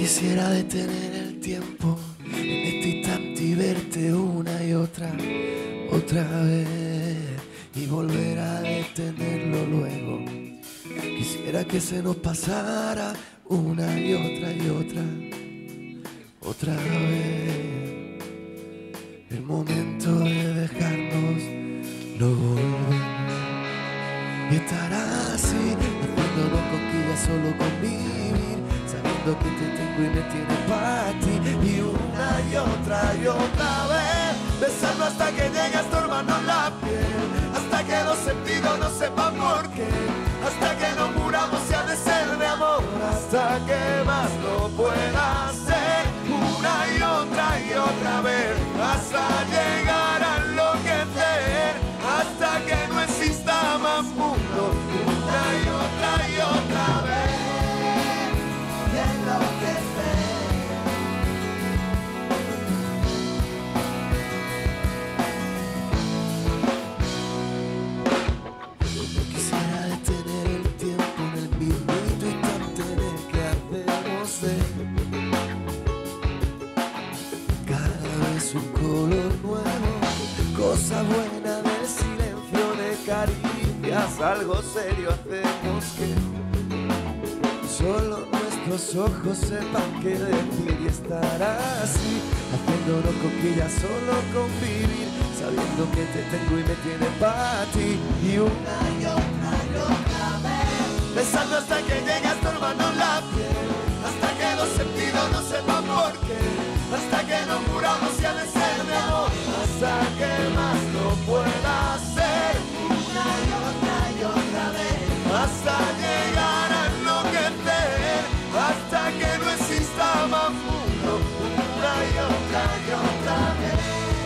Quisiera detener el tiempo en este instante y verte una y otra vez y volver a detenerlo luego. Quisiera que se nos pasara una y otra vez. El momento de dejarnos no volver y estar así, haciéndonos cosquillas solo convivir, sabiendo que te tengo y me tienes para ti. Y una y otra vez, besando hasta que llegue a estorbarnos la piel, hasta que los sentidos no sepan por qué, hasta que nos muramos y ha de ser de amor, hasta que más no pueda ser. Una y otra vez, hasta llegar a enloquecer, hasta que no exista más mundo. Una y otra vez, y enloquecer. Quisiera detener el tiempo en el mismito instante en el que hacemos cada vez un color nuevo, cosa buena del silencio, de caricias, algo serio hacemos que solo nuestros ojos sepan qué decir y estar así, haciéndonos cosquillas solo convivir, sabiendo que te tengo y me tienes para ti. Y una y otra vez, besando hasta que llegue a estorbarnos la piel, hasta que los sentidos no sepan por qué, hasta que nos muramos y ha de ser de amor, hasta que más no pueda ser. Una y otra vez, hasta llegar a enloquecer, hasta que no exista más mundo. Una y otra vez.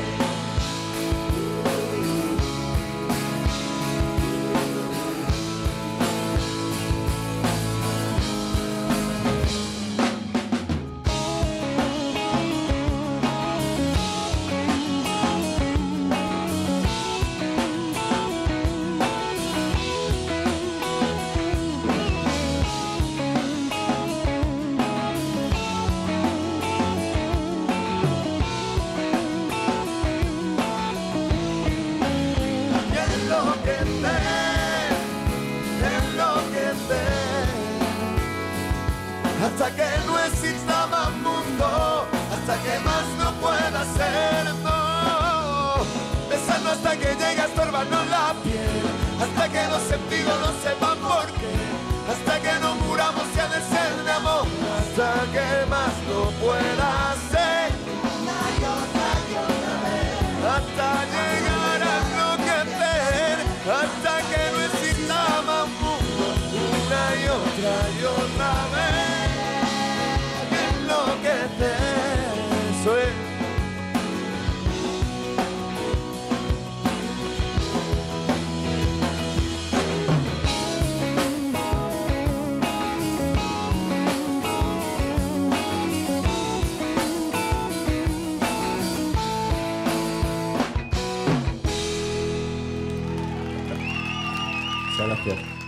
Hasta que no exista más mundo, hasta que más no pueda ser, no. Besando hasta que llegue a estorbarnos la piel, hasta que los sentidos no sepan por qué, hasta que nos muramos y ha de ser de amor, hasta que más no pueda ser. Una y otra vez, hasta llegar a enloquecer, hasta que no exista más mundo. Una y otra vez. Eso es. Muchas gracias.